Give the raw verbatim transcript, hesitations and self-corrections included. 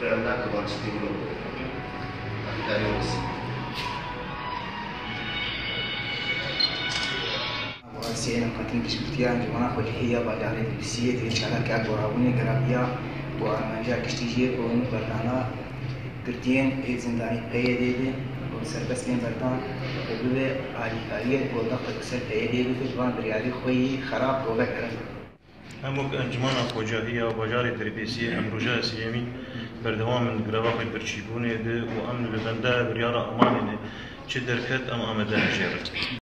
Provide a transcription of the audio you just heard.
فعلا كبار ستيلو داريوس سينا قاتين كشفتيان جوانا خجية بعد على البسية تيجي على كعب ورابوني كرابيا وأرمانجا كشتيجي كون برهانا كرتين زنداني بيا ديدي وسربس بين بردان وبدأ علي عليه وضغط كسر بيا ديدي في جوان بريالي خوي خراب وبكر هموك انجمانا خوجاهية وبجاري تربيسية ام رجاء سيامي بردوام من قراباقي برشيبوني دي وامن ببندا بريارة اماني چه دركت ام امدان جيرت